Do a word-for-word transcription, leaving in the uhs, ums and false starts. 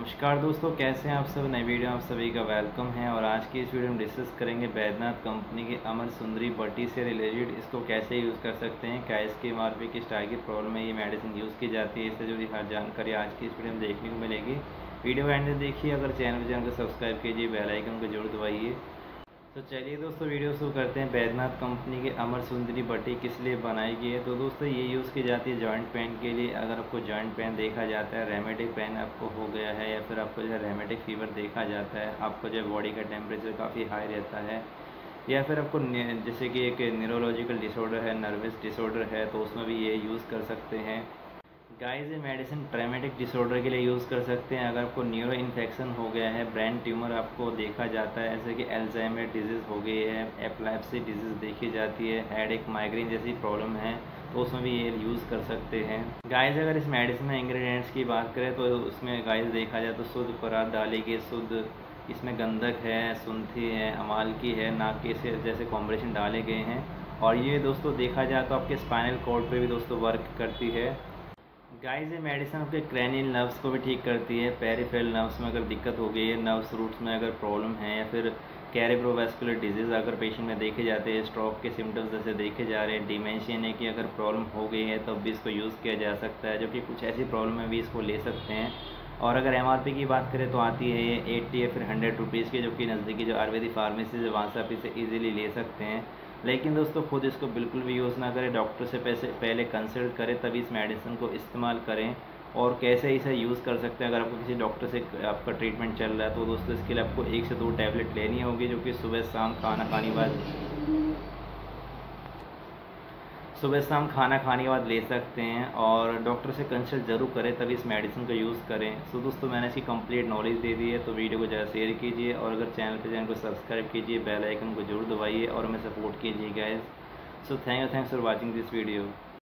नमस्कार दोस्तों, कैसे हैं आप सब। नई वीडियो आप सभी का वेलकम है। और आज की इस वीडियो में डिस्कस करेंगे बैद्यनाथ कंपनी की अमर सुंदरी बटी से रिलेटेड इसको कैसे यूज़ कर सकते हैं, क्या इसके एमआरपी किस टाइप की प्रॉब्लम में ये मेडिसिन यूज़ की जाती है, इससे जुड़ी हर जानकारी आज की इस वीडियो में देखने को मिलेगी। वीडियो एंड में देखिए। अगर चैनल चैनल को सब्सक्राइब कीजिए, बेल आइकन को जरूर दबाइए। तो चलिए दोस्तों वीडियो शुरू करते हैं। बैद्यनाथ कंपनी के अमर सुंदरी बटी किस लिए बनाई गई है। तो दोस्तों ये यूज़ की जाती है जॉइंट पेन के लिए। अगर आपको जॉइंट पेन देखा जाता है, रेमेटिक पेन आपको हो गया है, या फिर आपको जो है रेमेटिक फीवर देखा जाता है, आपको जो बॉडी का टेम्परेचर काफ़ी हाई रहता है, या फिर आपको जैसे कि एक न्यूरोलॉजिकल डिसऑर्डर है, नर्वस डिसऑर्डर है, तो उसमें भी ये यूज़ कर सकते हैं। गाइस ये मेडिसिन ट्रेमेटिक डिसऑर्डर के लिए यूज़ कर सकते हैं। अगर आपको न्यूरो इन्फेक्शन हो गया है, ब्रेन ट्यूमर आपको देखा जाता है, जैसे कि एल्जाइमर डिजीज़ हो गई है, एपिलेप्सी डिजीज़ देखी जाती है, हेडेक माइग्रेन जैसी प्रॉब्लम है, तो उसमें भी ये यूज़ कर सकते हैं। गाइस अगर इस मेडिसिन में इंग्रेडिएंट्स की बात करें तो उसमें गाइस देखा जाए तो शुद्ध परात डाली गई, शुद्ध इसमें गंधक है, सुंठी है, अमालकी है, नाके से जैसे कॉम्बिनेशन डाले गए हैं। और ये दोस्तों देखा जाए तो आपके स्पाइनल कॉर्ड पे भी दोस्तों वर्क करती है। गाइस ये मेडिसिन आपके क्रैनियल नर्व्स को भी ठीक करती है। पेरिफेरल नर्व्स में अगर दिक्कत हो गई है, नर्व्स रूट्स में अगर प्रॉब्लम है, या फिर कैरिब्रोवैस्कुलर डिजीज़ अगर पेशेंट में देखे जाते हैं, स्ट्रोक के सिम्टम्स जैसे देखे जा रहे हैं, डिमेंशिया की अगर प्रॉब्लम हो गई है, तब भी इसको यूज़ किया जा सकता है। जो कि कुछ ऐसी प्रॉब्लम है भी इसको ले सकते हैं। और अगर एमआरपी की बात करें तो आती है ये एट्टी या फिर हंड्रेड रुपीज़ की, जो कि नज़दीकी जो आयुर्वेदिक फार्मेसी है वहाँ से आप इसे ईजिली ले सकते हैं। लेकिन दोस्तों खुद इसको बिल्कुल भी यूज़ ना करें, डॉक्टर से पैसे पहले कंसल्ट करें तभी इस मेडिसिन को इस्तेमाल करें। और कैसे इसे यूज़ कर सकते हैं, अगर आपको किसी डॉक्टर से आपका ट्रीटमेंट चल रहा है तो दोस्तों इसके लिए आपको एक से दो टैबलेट लेनी होगी, जो कि सुबह शाम खाना खाने के बाद सुबह शाम खाना खाने के बाद ले सकते हैं। और डॉक्टर से कंसल्ट जरूर करें तभी इस मेडिसिन को यूज़ करें। सो दोस्तों मैंने इसकी कंप्लीट नॉलेज दे दी है, तो वीडियो को ज़्यादा शेयर कीजिए, और अगर चैनल पे चैनल को सब्सक्राइब कीजिए, बेल आइकन को जरूर दबाइए और हमें सपोर्ट कीजिए guys. So thank you thanks for watching this video.